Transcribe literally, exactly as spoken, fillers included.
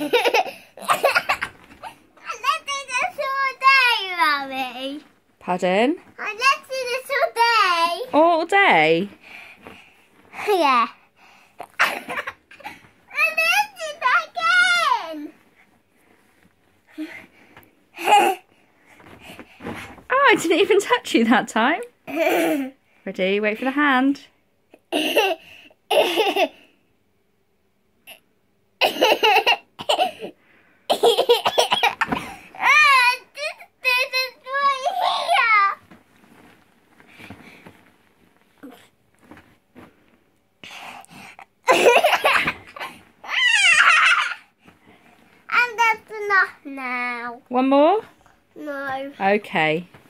Pardon? I left it all day. All day? Yeah. I left it again. Oh, I didn't even touch you that time. Ready? Wait for the hand. And that's enough now. One more? No. Okay.